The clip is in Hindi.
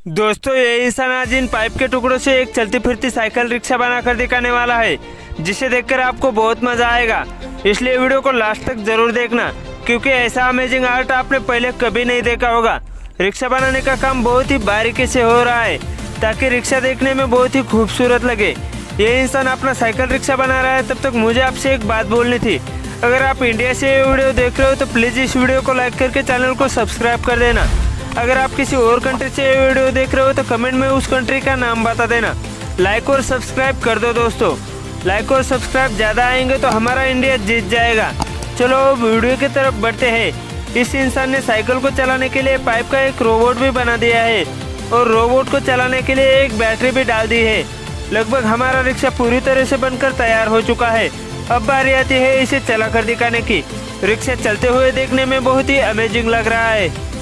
दोस्तों ये इंसान आज इन पाइप के टुकड़ों से एक चलती फिरती साइकिल रिक्शा बनाकर दिखाने वाला है, जिसे देखकर आपको बहुत मजा आएगा। इसलिए वीडियो को लास्ट तक जरूर देखना, क्योंकि ऐसा अमेजिंग आर्ट आपने पहले कभी नहीं देखा होगा। रिक्शा बनाने का काम बहुत ही बारीकी से हो रहा है ताकि रिक्शा देखने में बहुत ही खूबसूरत लगे। ये इंसान अपना साइकिल रिक्शा बना रहा है। तब तक मुझे आपसे एक बात बोलनी थी, अगर आप इंडिया से ये वीडियो देख रहे हो तो प्लीज़ इस वीडियो को लाइक करके चैनल को सब्सक्राइब कर देना। अगर आप किसी और कंट्री से ये वीडियो देख रहे हो तो कमेंट में उस कंट्री का नाम बता देना। लाइक और सब्सक्राइब कर दो दोस्तों, लाइक और सब्सक्राइब ज़्यादा आएंगे तो हमारा इंडिया जीत जाएगा। चलो वीडियो की तरफ बढ़ते हैं। इस इंसान ने साइकिल को चलाने के लिए पाइप का एक रोबोट भी बना दिया है और रोबोट को चलाने के लिए एक बैटरी भी डाल दी है। लगभग हमारा रिक्शा पूरी तरह से बनकर तैयार हो चुका है। अब बारी आती है इसे चलाकर दिखाने की। रिक्शा चलते हुए देखने में बहुत ही अमेजिंग लग रहा है।